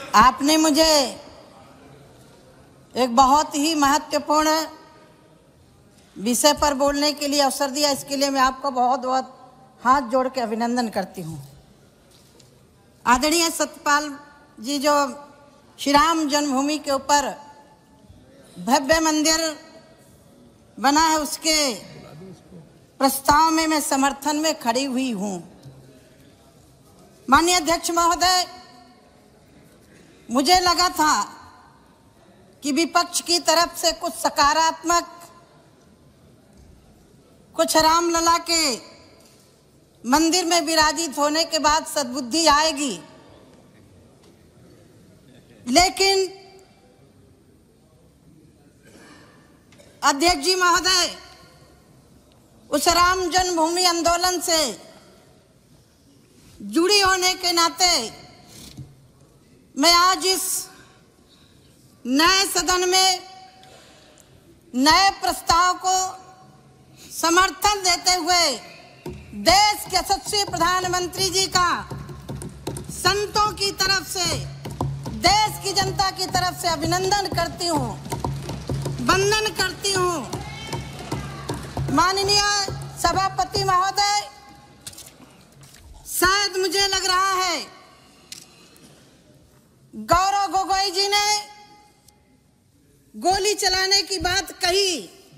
आपने मुझे एक बहुत ही महत्वपूर्ण विषय पर बोलने के लिए अवसर दिया, इसके लिए मैं आपको बहुत बहुत हाथ जोड़ के अभिनंदन करती हूँ। आदरणीय सत्यपाल जी जो श्री राम जन्मभूमि के ऊपर भव्य मंदिर बना है, उसके प्रस्ताव में मैं समर्थन में खड़ी हुई हूँ। माननीय अध्यक्ष महोदय, मुझे लगा था कि विपक्ष की तरफ से कुछ सकारात्मक, कुछ रामलला के मंदिर में विराजित होने के बाद सद्बुद्धि आएगी, लेकिन अध्यक्ष जी महोदय, उस राम जन्मभूमि आंदोलन से जुड़ी होने के नाते मैं आज इस नए सदन में नए प्रस्ताव को समर्थन देते हुए देश के यशस्वी प्रधानमंत्री जी का संतों की तरफ से, देश की जनता की तरफ से अभिनंदन करती हूँ, वंदन करती हूँ। माननीय सभापति महोदय, शायद मुझे लग रहा है गौरव गोगोई जी ने गोली चलाने की बात कही,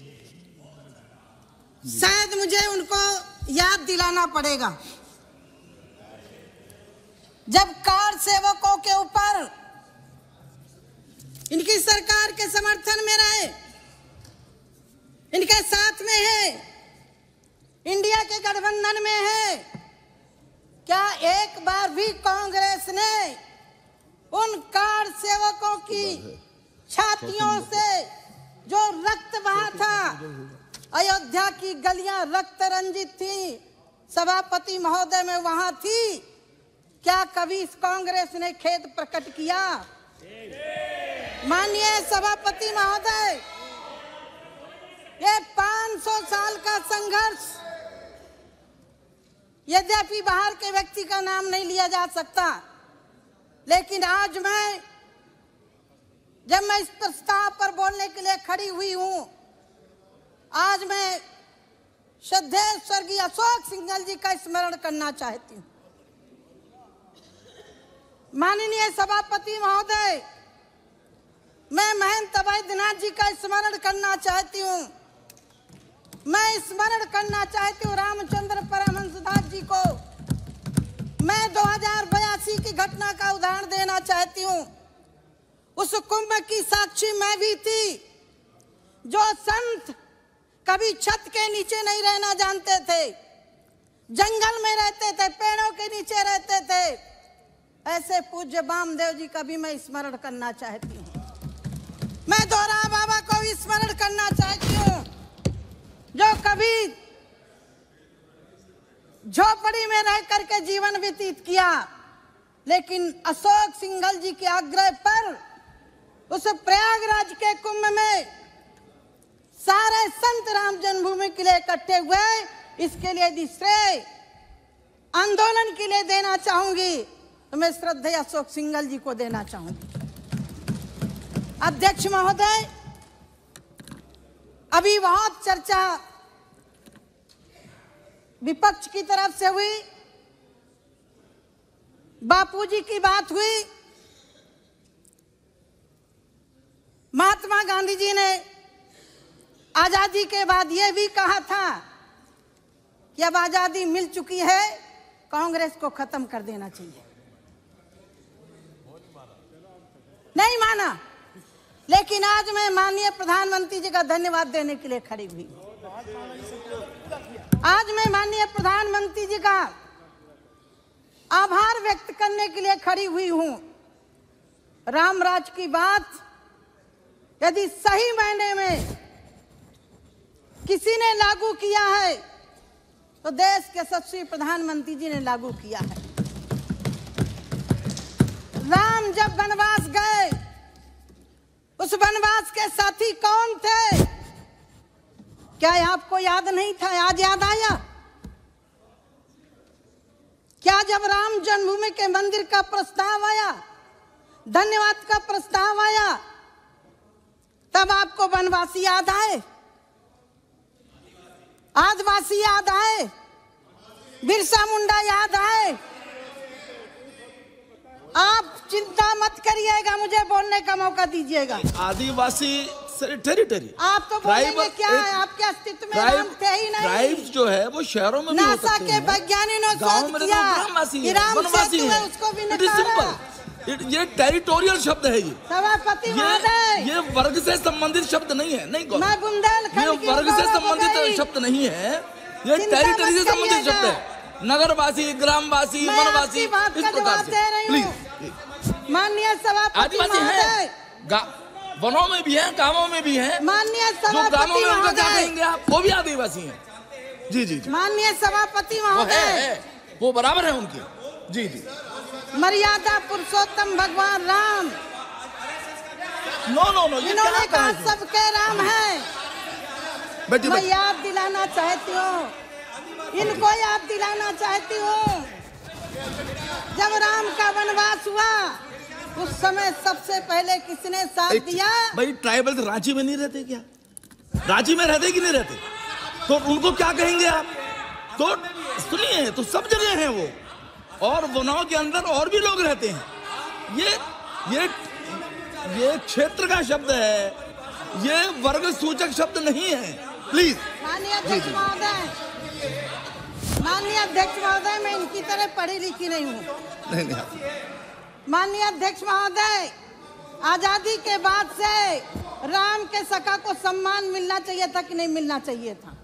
शायद मुझे उनको याद दिलाना पड़ेगा। जब कार सेवकों के ऊपर इनकी सरकार के समर्थन में रहे, इनके साथ में है, इंडिया के गठबंधन में है, क्या एक बार भी कांग्रेस ने उन कार सेवकों की छातियों से जो रक्त बहा था, अयोध्या की गलियां रक्त रंजित थी, सभापति महोदय में वहां थी, क्या कभी इस कांग्रेस ने खेद प्रकट किया? माननीय सभापति महोदय, ये 500 साल का संघर्ष, यद्यपि बाहर के व्यक्ति का नाम नहीं लिया जा सकता, लेकिन आज जब मैं इस प्रस्ताव पर बोलने के लिए खड़ी हुई हूं, आज मैं श्रद्धेय स्वर्गीय अशोक सिंघल जी का स्मरण करना चाहती हूं। माननीय सभापति महोदय, मैं महंत वैद्यनाथ जी का स्मरण करना चाहती हूं। मैं स्मरण करना चाहती हूँ रामचंद्र परमहंसदास जी को। मैं 2082 की घटना का उदाहरण देना चाहती हूँ। उस कुंभ की साक्षी मैं भी थी, जो संत कभी छत के नीचे नहीं रहना जानते थे, जंगल में रहते थे, पेड़ों के नीचे रहते थे। ऐसे पूज्य वामदेव जी का भी मैं स्मरण करना चाहती हूँ। मैं दोरा बाबा को भी स्मरण करना चाहती हूँ, जो कभी झोपड़ी में रह करके जीवन व्यतीत किया, लेकिन अशोक सिंघल जी के आग्रह पर उस प्रयागराज के कुंभ में सारे संत राम जन्मभूमि के लिए इकट्ठे हुए। इसके लिए यदि श्रेय आंदोलन के लिए देना चाहूंगी तो मैं श्रद्धेय अशोक सिंघल जी को देना चाहूंगी। अध्यक्ष महोदय, अभी बहुत चर्चा विपक्ष की तरफ से हुई, बापूजी की बात हुई। महात्मा गांधी जी ने आजादी के बाद यह भी कहा था कि अब आजादी मिल चुकी है, कांग्रेस को खत्म कर देना चाहिए। नहीं माना, लेकिन आज मैं माननीय प्रधानमंत्री जी का धन्यवाद देने के लिए खड़ी हुई। आज मैं माननीय प्रधानमंत्री जी का आभार व्यक्त करने के लिए खड़ी हुई हूं। रामराज की बात यदि सही मायने में किसी ने लागू किया है तो देश के यशस्वी प्रधानमंत्री जी ने लागू किया है। राम जब वनवास गए, उस वनवास के साथी कौन थे? क्या आपको याद नहीं था? आज याद आया? क्या जब राम जन्मभूमि के मंदिर का प्रस्ताव आया धन्यवाद का प्रस्ताव आया तब आपको वनवासी याद आए, आदिवासी याद आए, बिरसा मुंडा याद आए। आप चिंता मत करिएगा, मुझे बोलने का मौका दीजिएगा। आदिवासी टेरिटरी आप तो बोलेंगे क्या है, आपके अस्तित्व में राम थे ही नहीं। ट्राइब्स जो है वो शहरों में भी हो सकते हैं। नासा के वैज्ञानिकों ने शोध किया कि राम सेतु है, उसको भी निकाला। ये टेरिटोरियल शब्द है, सभापति महोदय, ये वर्ग से संबंधित शब्द नहीं है। नहीं, मैं बुंदेलखंड की ये वर्ग से संबंधित शब्द नहीं है, ये टेरिटरी से संबंधित शब्द है। नगरवासी, ग्रामवासी, वनवासी, इस प्रकार से। प्लीज, माननीय सभापति महोदय, वनों में भी हैं, गांवों में भी हैं। माननीय सभापति महोदय, क्या कहेंगे आप? वो भी आदिवासी हैं। जी जी, माननीय सभापति महोदय, वो बराबर है उनके। जी जी, मर्यादा पुरुषोत्तम भगवान राम। नो, इन्होंने कहा सबके राम है। मैं याद दिलाना चाहती हूँ, इनको याद दिलाना चाहती हूँ, जब राम का वनवास हुआ उस समय सबसे पहले किसने साथ दिया? भाई, ट्राइबल्स रांची में नहीं रहते क्या? रांची में रहते कि नहीं रहते? तो उनको क्या कहेंगे आप? तो सुनिए, तो सब जगह हैं वो, और वनों के अंदर और भी लोग रहते हैं। ये क्षेत्र का शब्द है, ये वर्ग सूचक शब्द नहीं है। प्लीज। माननीय अध्यक्ष महोदय, मैं इनकी तरह पढ़ी लिखी नहीं हूँ। नहीं। माननीय अध्यक्ष महोदय, आजादी के बाद से राम के सखा को सम्मान मिलना चाहिए था कि नहीं मिलना चाहिए था?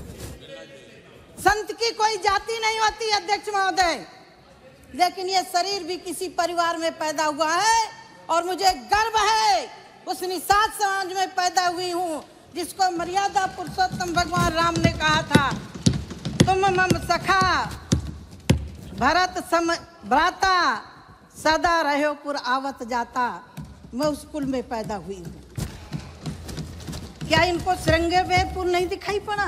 संत की कोई जाति नहीं होती अध्यक्ष महोदय, लेकिन ये शरीर भी किसी परिवार में पैदा हुआ है और मुझे गर्व है उस निषाद समाज में पैदा हुई हूँ जिसको मर्यादा पुरुषोत्तम भगवान राम ने कहा था, तुम मम सखा भरत सम भ्राता सदा रहो पुर आवत जाता। मैं उस कुल में पैदा हुई हूँ। क्या इनको श्रृंगे वेपुर नहीं दिखाई पड़ा?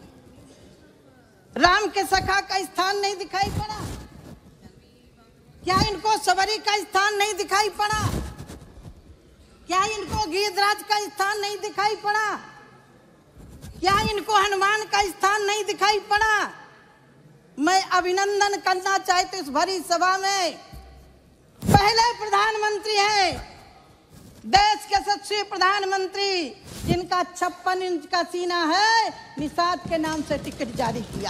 राम के सखा का स्थान नहीं दिखाई पड़ा? क्या इनको सबरी का स्थान नहीं दिखाई पड़ा? क्या इनको गीधराज का स्थान नहीं दिखाई पड़ा? क्या इनको हनुमान का स्थान नहीं दिखाई पड़ा? मैं अभिनंदन करना चाहती हूँ इस भरी सभा में, पहले प्रधानमंत्री हैं, देश के सच्चे प्रधानमंत्री जिनका 56 इंच का सीना है, निषाद के नाम से टिकट जारी किया।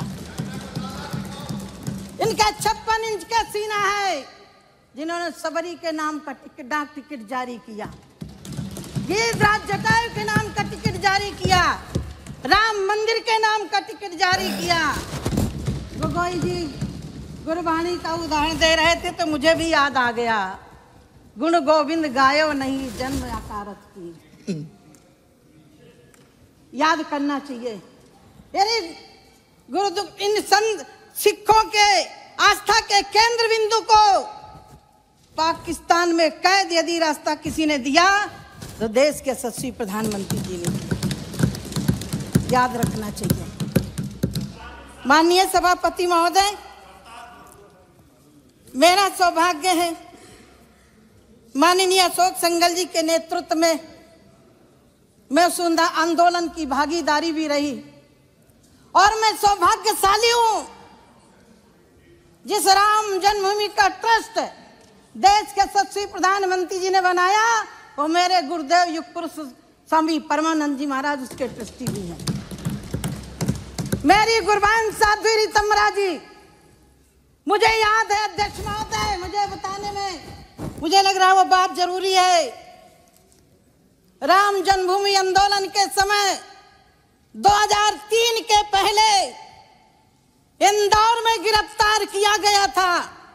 इनका 56 इंच का सीना है, जिन्होंने सबरी के नाम का डाक टिकट जारी किया, गीधराज जटायु के नाम का टिकट जारी किया, राम मंदिर के नाम का टिकट जारी किया। गोगोई जी गुरबाणी का उदाहरण दे रहे थे तो मुझे भी याद आ गया, गुण गोविंद गायो नहीं जन्म आकारत की। याद करना चाहिए। यानी गुरु इन संत सिखों के आस्था के केंद्र बिंदु को पाकिस्तान में कैद यदि रास्ता किसी ने दिया तो देश के यशस्वी प्रधानमंत्री जी ने, याद रखना चाहिए। माननीय सभापति महोदय, मेरा सौभाग्य है माननीय अशोक सिंघल जी के नेतृत्व में मैं उस आंदोलन की भागीदारी भी रही, और मैं सौभाग्यशाली हूं जिस राम जन्मभूमि का ट्रस्ट देश के यशस्वी प्रधानमंत्री जी ने बनाया, वो मेरे गुरुदेव युग पुरुष स्वामी परमानंद जी महाराज उसके ट्रस्टी भी हैं। मेरी गुरबान साध्वी रीतमरा जी, मुझे याद है अध्यक्ष महोदय, मुझे बताने में मुझे लग रहा है वो बात जरूरी है। राम जन्मभूमि आंदोलन के समय 2003 के पहले इंदौर में गिरफ्तार किया गया था।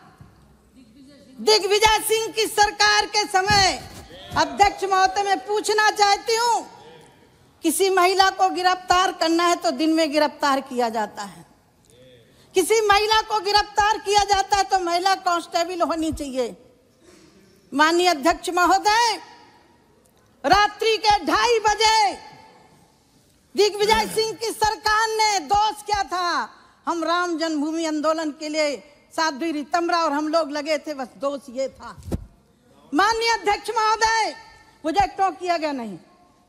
दिग्विजय सिंह की सरकार के समय अध्यक्ष महोदय मैं पूछना चाहती हूं, किसी महिला को गिरफ्तार करना है तो दिन में गिरफ्तार किया जाता है, किसी महिला को गिरफ्तार किया जाता है तो महिला कांस्टेबल होनी चाहिए। माननीय अध्यक्ष महोदय, रात्रि के 2:30 बजे दिग्विजय सिंह की सरकार ने दोष क्या था, हम राम जन्मभूमि आंदोलन के लिए साध्वी रीतमरा और हम लोग लगे थे, बस दोष ये था माननीय अध्यक्ष महोदय, मुझे टोक किया गया नहीं।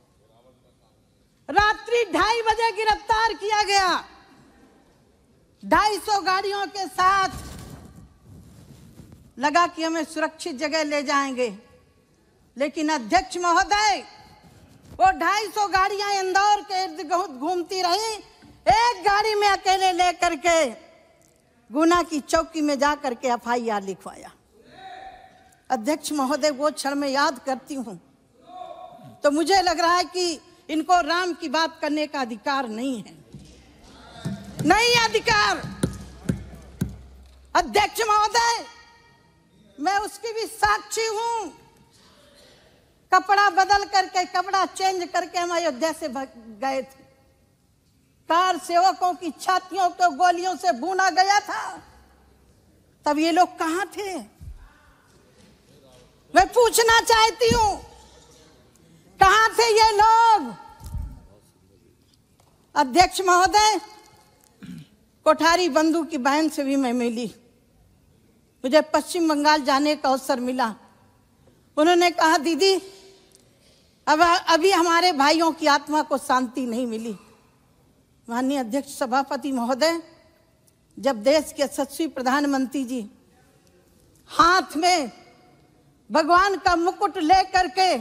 रात्रि 2:30 बजे गिरफ्तार किया गया 250 गाड़ियों के साथ। लगा कि हमें सुरक्षित जगह ले जाएंगे, लेकिन अध्यक्ष महोदय वो 250 गाड़ियां इंदौर के इर्द गिर्द घूमती रही। एक गाड़ी में अकेले लेकर के गुना की चौकी में जाकर के FIR लिखवाया। अध्यक्ष महोदय, वो क्षण में याद करती हूं तो मुझे लग रहा है कि इनको राम की बात करने का अधिकार नहीं है, नहीं अधिकार। अध्यक्ष महोदय, मैं उसकी भी साक्षी हूं। कपड़ा बदल करके, कपड़ा चेंज करके हम अयोध्या से गए थे। कार सेवकों की छातियों को गोलियों से भूना गया था। तब ये लोग कहां थे? मैं पूछना चाहती हूं, कहां थे ये लोग? अध्यक्ष महोदय, कोठारी बंधु की बहन से भी मैं मिली। मुझे पश्चिम बंगाल जाने का अवसर मिला। उन्होंने कहा, दीदी अभी हमारे भाइयों की आत्मा को शांति नहीं मिली। माननीय अध्यक्ष सभापति महोदय, जब देश के यशस्वी प्रधानमंत्री जी हाथ में भगवान का मुकुट लेकर के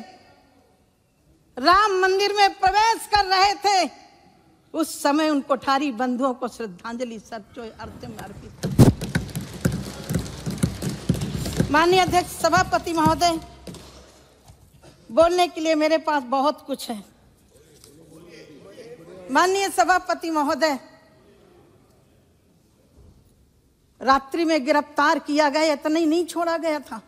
राम मंदिर में प्रवेश कर रहे थे, उस समय उन कोठारी बंधुओं को श्रद्धांजलि सचोय अर्थ में अर्पित। माननीय अध्यक्ष सभापति महोदय, बोलने के लिए मेरे पास बहुत कुछ है। माननीय सभापति महोदय, रात्रि में गिरफ्तार किया गया, इतना ही नहीं छोड़ा गया था,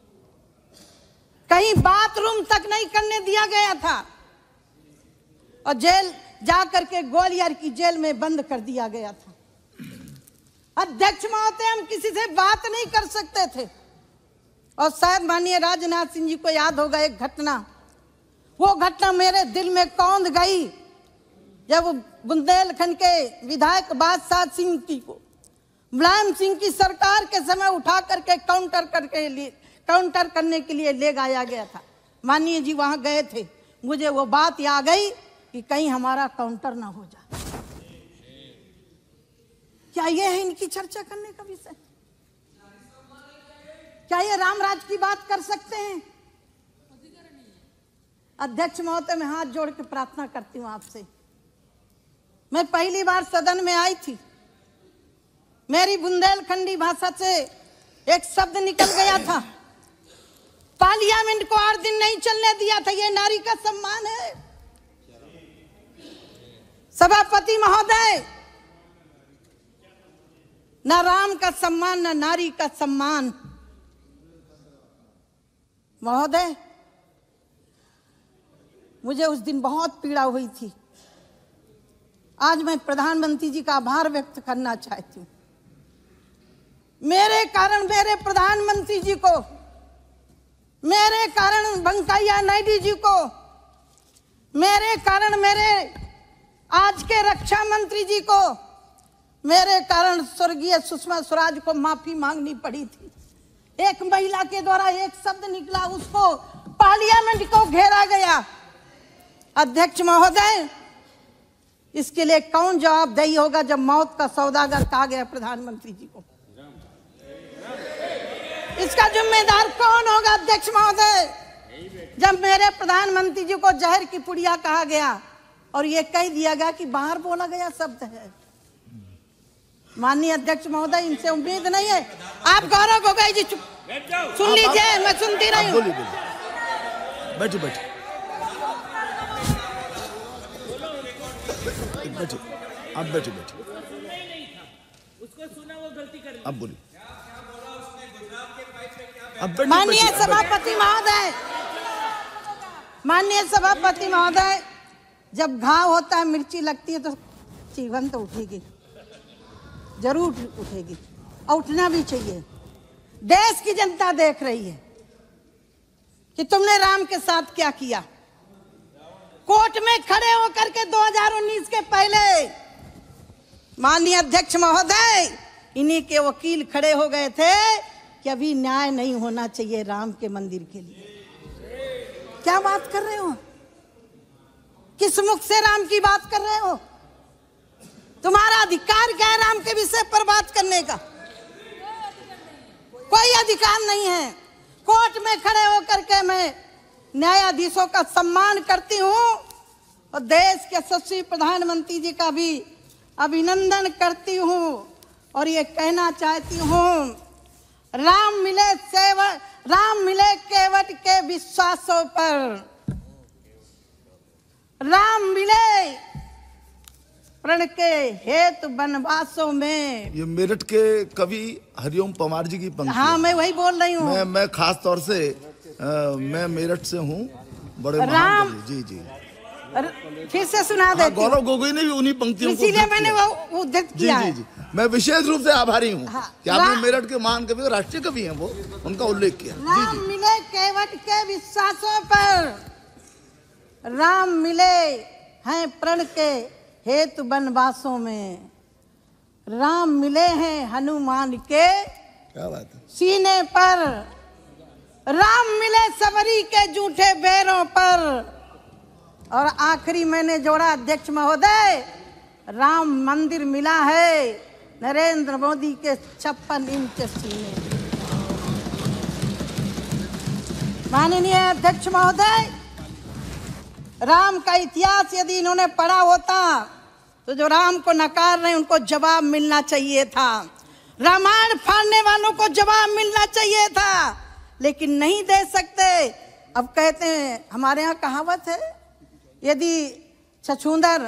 कहीं बाथरूम तक नहीं करने दिया गया था और जेल जाकर के ग्वालियर की जेल में बंद कर दिया गया था। अध्यक्ष महोदय, हम किसी से बात नहीं कर सकते थे। और शायद माननीय राजनाथ सिंह जी को याद होगा एक घटना, वो घटना मेरे दिल में कौंध गई जब बुंदेलखंड के विधायक बादशाह सिंह जी को मुलायम सिंह की सरकार के समय उठा करके काउंटर करने के लिए ले जाया गया था। माननीय जी वहां गए थे। मुझे वो बात याद गई कि कहीं हमारा काउंटर ना हो जाए। क्या ये है इनकी चर्चा करने का विषय? क्या ये रामराज की बात कर सकते हैं? अध्यक्ष महोदय, मैं हाथ जोड़ के प्रार्थना करती हूं आपसे। मैं पहली बार सदन में आई थी, मेरी बुंदेलखंडी भाषा से एक शब्द निकल गया था, पार्लियामेंट को 8 दिन नहीं चलने दिया था। ये नारी का सम्मान है। सभापति महोदय, न राम का सम्मान न नारी का सम्मान। महोदय, मुझे उस दिन बहुत पीड़ा हुई थी। आज मैं प्रधानमंत्री जी का आभार व्यक्त करना चाहती हूं। मेरे कारण मेरे प्रधानमंत्री जी को, मेरे कारण वेंकैया नायडू जी को, मेरे कारण मेरे आज के रक्षा मंत्री जी को, मेरे कारण स्वर्गीय सुषमा स्वराज को माफी मांगनी पड़ी थी। एक महिला के द्वारा एक शब्द निकला, उसको पार्लियामेंट को घेरा गया। अध्यक्ष महोदय, इसके लिए कौन जवाबदेही होगा जब मौत का सौदागर कहा गया प्रधानमंत्री जी को? इसका जिम्मेदार कौन होगा अध्यक्ष महोदय? जब मेरे प्रधानमंत्री जी को जहर की पुड़िया कहा गया और ये कह दिया गया कि बाहर बोला गया शब्द है। माननीय अध्यक्ष महोदय, इनसे उम्मीद नहीं है। आप गौरव गोगोई जी सुन लीजिए, मैं सुनती रही हूँ। बैठो बैठो बैठो, आप बैठो बैठो। उसको सुना, वो गलती कर ली। अब बोलिए। माननीय सभापति महोदय, माननीय सभापति महोदय, जब घाव होता है, मिर्ची लगती है तो जीवन तो उठेगी, जरूर उठेगी और उठना भी चाहिए। देश की जनता देख रही है कि तुमने राम के साथ क्या किया। कोर्ट में खड़े होकर के 2019 के पहले माननीय अध्यक्ष महोदय, इन्हीं के वकील खड़े हो गए थे कि अभी न्याय नहीं होना चाहिए राम के मंदिर के लिए। क्या बात कर रहे हो? किस मुख से राम की बात कर रहे हो? तुम्हारा अधिकार क्या है राम के विषय पर बात करने का? कोई अधिकार नहीं है। कोर्ट में खड़े होकर के मैं न्यायाधीशों का सम्मान करती हूँ और देश के यशस्वी प्रधानमंत्री जी का भी अभिनंदन करती हूँ और ये कहना चाहती हूँ, राम मिले केवट के विश्वासों पर, राम मिले प्रण के हेतु वनवासों में। ये मेरठ के कवि हरिओम पवार जी की पंक्ति। हाँ, मैं वही बोल रही हूँ। मैं खास तौर से मैं मेरठ से हूँ, बड़े राम जी जी फिर से सुना देती हूँ। गौरव गोगोई ने भी उन्हीं पंक्तियों को इसीलिए मैंने वो उद्धृत किया है। जी। मैं विशेष रूप से आभारी हूँ कि आपने मेरठ के महान कवि, राष्ट्रीय कवि हैं वो, उनका उल्लेख किया। राम मिले केवट के विश्वासों पर, राम मिले हैं प्रण के हेतु वनवासों में, राम मिले हैं हनुमान के क्या बात है सीने पर, राम मिले सबरी के जूठे बैरों पर। और आखिरी मैंने जोड़ा अध्यक्ष महोदय, राम मंदिर मिला है नरेंद्र मोदी के 56 इंच सीने। माननीय अध्यक्ष महोदय, राम का इतिहास यदि इन्होंने पढ़ा होता तो जो राम को नकार रहे उनको जवाब मिलना चाहिए था, रामायण फाड़ने वालों को जवाब मिलना चाहिए था, लेकिन नहीं दे सकते। अब कहते हैं, हमारे यहाँ कहावत है, यदि छछूंदर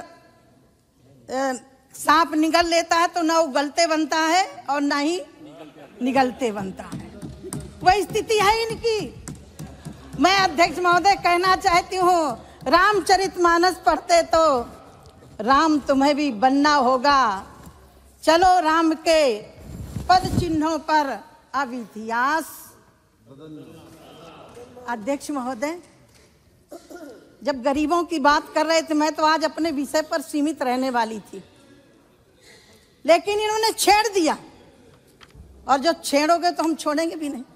सांप निगल लेता है तो ना उगलते बनता है और ना ही निगलते बनता है। वही स्थिति है इनकी। मैं अध्यक्ष महोदय कहना चाहती हूँ, रामचरितमानस पढ़ते तो राम तुम्हें भी बनना होगा। चलो राम के पद चिन्हों पर अब इतिहास। अध्यक्ष महोदय, जब गरीबों की बात कर रहे थे, मैं तो आज अपने विषय पर सीमित रहने वाली थी, लेकिन इन्होंने छेड़ दिया, और जो छेड़ोगे तो हम छोड़ेंगे भी नहीं।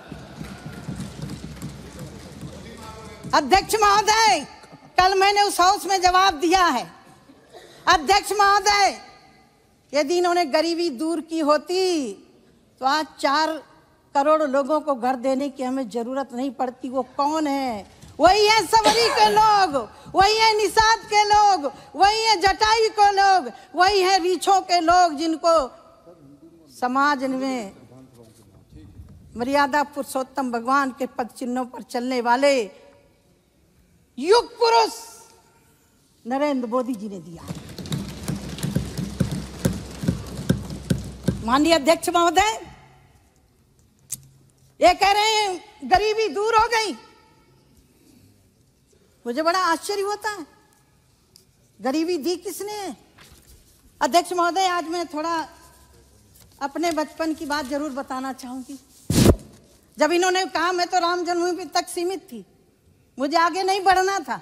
अध्यक्ष महोदय, कल मैंने उस हाउस में जवाब दिया है। अध्यक्ष महोदय, यदि इन्होंने गरीबी दूर की होती तो आज 4 करोड़ लोगों को घर देने की हमें जरूरत नहीं पड़ती। वो कौन है? वही है सवरी के लोग, वही है निषाद के लोग, वही है जटाई के लोग, वही है रीछों के लोग, जिनको समाज में मर्यादा पुरुषोत्तम भगवान के पद चिन्हों पर चलने वाले युग पुरुष नरेंद्र मोदी जी ने दिया। माननीय अध्यक्ष महोदय, ये कह रहे हैं गरीबी दूर हो गई। मुझे बड़ा आश्चर्य होता है, गरीबी दी किसने है? अध्यक्ष महोदय, आज मैं थोड़ा अपने बचपन की बात जरूर बताना चाहूंगी। जब इन्होंने कहा, मैं तो राम जन्मभूमि तक सीमित थी, मुझे आगे नहीं बढ़ना था।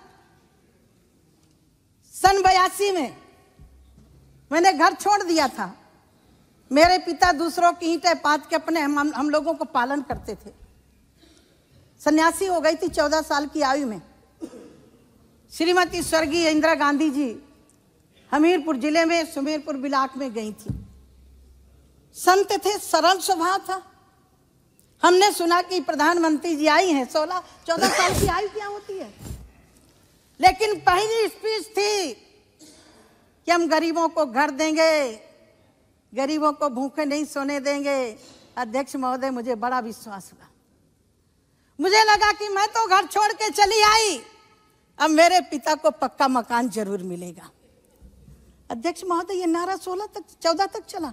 सन 82 में मैंने घर छोड़ दिया था। मेरे पिता दूसरों की ईंटें पाथ के अपने हम लोगों को पालन करते थे। सन्यासी हो गई थी 14 साल की आयु में। श्रीमती स्वर्गीय इंदिरा गांधी जी हमीरपुर जिले में सुमेरपुर ब्लॉक में गई थी। संत थे, सरल स्वभाव था। हमने सुना कि प्रधानमंत्री जी आई हैं। 14 साल की आयु क्या होती है? लेकिन पहली स्पीच थी कि हम गरीबों को घर देंगे, गरीबों को भूखे नहीं सोने देंगे। अध्यक्ष महोदय, मुझे बड़ा विश्वास हुआ। मुझे लगा कि मैं तो घर छोड़ के चली आई, अब मेरे पिता को पक्का मकान जरूर मिलेगा। अध्यक्ष महोदय, ये नारा 14 तक चला।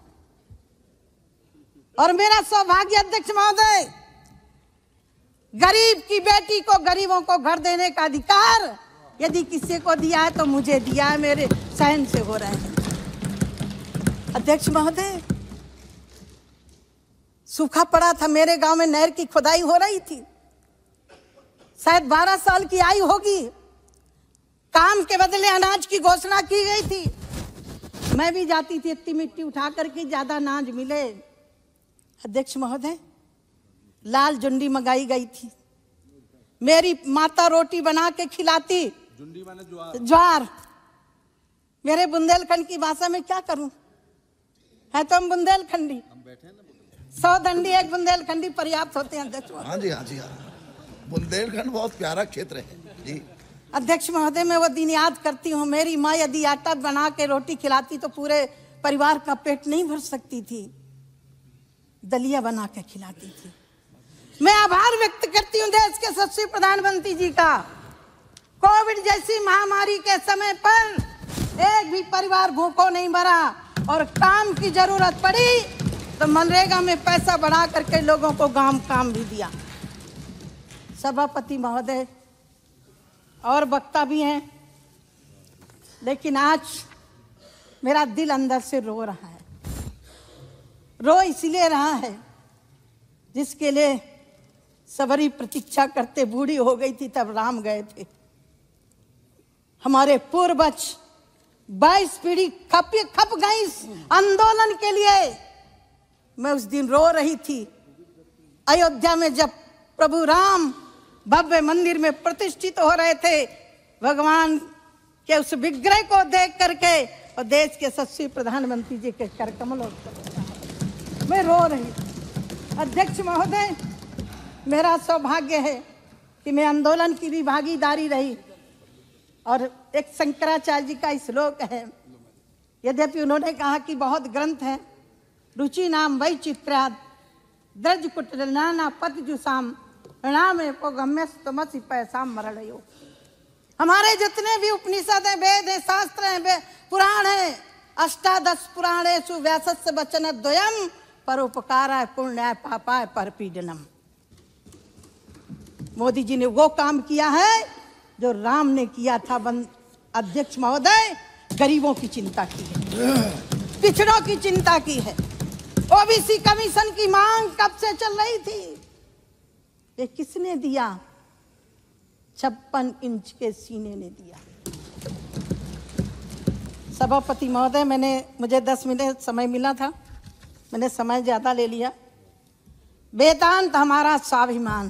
और मेरा सौभाग्य अध्यक्ष महोदय, गरीब की बेटी को, गरीबों को घर देने का अधिकार यदि किसी को दिया है तो मुझे दिया है। मेरे सहन से हो रहे हैं। अध्यक्ष महोदय, सूखा पड़ा था मेरे गांव में, नहर की खुदाई हो रही थी। शायद 12 साल की आयु होगी। काम के बदले अनाज की घोषणा की गई थी। मैं भी जाती थी, इतनी मिट्टी उठा करके, ज्यादा अनाज मिले। अध्यक्ष महोदय, लाल जुंडी मंगाई गई थी। मेरी माता रोटी बना के खिलाती, जुंडी माने ज्वार। मेरे बुंदेलखंड की भाषा में क्या करूं, है तो हम बुंदेलखंडी। 100 दंडी एक बुंदेलखंडी पर्याप्त होते हैं अध्यक्ष। हाँ जी, हाँ जी, हाँ। बुंदेलखंड बहुत प्यारा क्षेत्र है जी। अध्यक्ष महोदय, मैं वो दिन याद करती हूँ, मेरी माँ यदि आटा बना के रोटी खिलाती तो पूरे परिवार का पेट नहीं भर सकती थी, दलिया बना के खिलाती थी। मैं आभार व्यक्त करती हूँ देश के यशस्वी प्रधानमंत्री जी का। कोविड जैसी महामारी के समय पर एक भी परिवार भूखों नहीं मरा, और काम की जरूरत पड़ी तो मनरेगा में पैसा बढ़ा करके लोगों को काम भी दिया। सभापति महोदय और वक्ता भी हैं, लेकिन आज मेरा दिल अंदर से रो रहा है। रो इसलिए रहा है जिसके लिए सबरी प्रतीक्षा करते बूढ़ी हो गई थी तब राम गए थे। हमारे पूर्वज 22 पीढ़ी खप गई इस आंदोलन के लिए। मैं उस दिन रो रही थी अयोध्या में जब प्रभु राम भव्य मंदिर में प्रतिष्ठित हो रहे थे, भगवान के उस विग्रह को देख करके और देश के यशस्वी प्रधानमंत्री जी के कर कमलों मैं रो रही थी। अध्यक्ष महोदय, मेरा सौभाग्य है कि मैं आंदोलन की भी भागीदारी रही, और एक शंकराचार्य जी का श्लोक है, यद्यपि उन्होंने कहा कि बहुत ग्रंथ हैं, रुचि नाम वैचित्र्याद द्रज कुटनाना पद जुसाम प्रणाम पोगम्यस्तमसि पैसाम मरणयो। हमारे जितने भी उपनिषद हैं, वेद हैं, शास्त्र हैं, पुराण हैं, अष्टादश पुराणेषु व्यासस्य वचन द्वयम परोपकाराय पुण्याय पापाय परपीडनम। मोदी जी ने वो काम किया है जो राम ने किया था। अध्यक्ष महोदय, गरीबों की चिंता की है, पिछड़ों की चिंता की है। ओबीसी कमीशन की मांग कब से चल रही थी, ये किसने दिया? 56 इंच के सीने ने दिया। सभापति महोदय, मुझे 10 मिनट समय मिला था, मैंने समय ज्यादा ले लिया। वेदांत हमारा स्वाभिमान।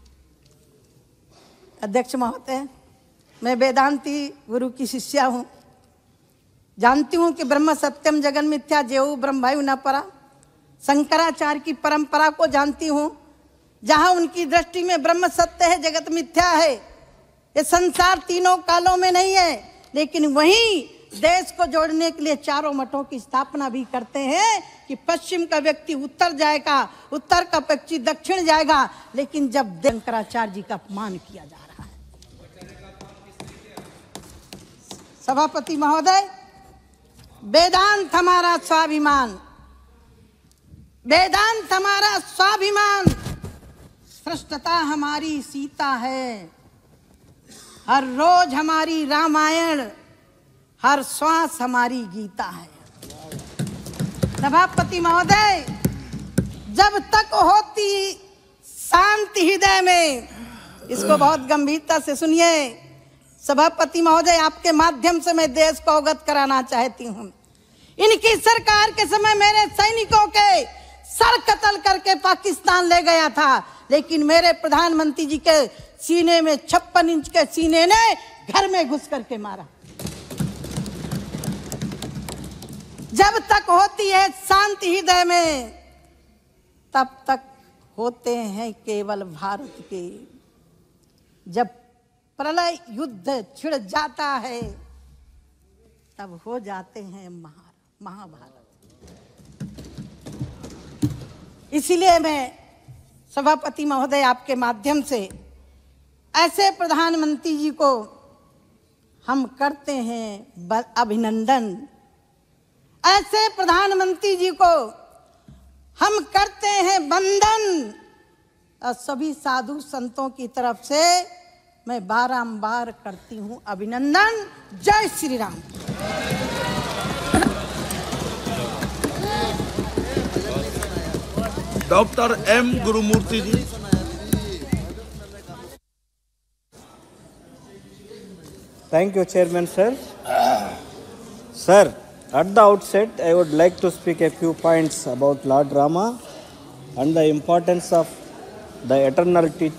अध्यक्ष महोदय, मैं वेदांती गुरु की शिष्या हूँ। जानती हूँ कि ब्रह्म सत्यम जगन मिथ्या जेऊ ब्रह्मवायु न परा। शंकराचार्य की परंपरा को जानती हूँ, जहाँ उनकी दृष्टि में ब्रह्म सत्य है, जगत मिथ्या है। ये संसार तीनों कालों में नहीं है, लेकिन वहीं देश को जोड़ने के लिए चारों मठों की स्थापना भी करते हैं कि पश्चिम का व्यक्ति उत्तर जाएगा, उत्तर का व्यक्ति दक्षिण जाएगा। लेकिन जब शंकराचार्य जी का अपमान किया जा रहा है। सभापति महोदय, वेदांत हमारा स्वाभिमान, वेदांत हमारा स्वाभिमान, श्रेष्ठता हमारी सीता है, हर रोज हमारी रामायण, हर श्वास हमारी गीता है। सभापति महोदय, जब तक होती शांति हृदय में, इसको बहुत गंभीरता से सुनिए। सभापति महोदय, आपके माध्यम से मैं देश को अवगत कराना चाहती हूँ। इनकी सरकार के समय मेरे सैनिकों के सर कत्ल करके पाकिस्तान ले गया था, लेकिन मेरे प्रधानमंत्री जी के सीने में 56 इंच के सीने ने घर में घुस करके मारा। जब तक होती है शांति हृदय में, तब तक होते हैं केवल भारत के। जब प्रलय युद्ध छिड़ जाता है, तब हो जाते हैं महाभारत। इसीलिए मैं सभापति महोदय आपके माध्यम से ऐसे प्रधानमंत्री जी को हम करते हैं अभिनंदन। ऐसे प्रधानमंत्री जी को हम करते हैं वंदन। और सभी साधु संतों की तरफ से मैं बारंबार करती हूं अभिनंदन। जय Shri Ram. Doctor M Gurumurthy ji. Thank you, Chairman sir. Sir, at the outset, I would like to speak a few points about Lord Rama and the importance of the eternal teacher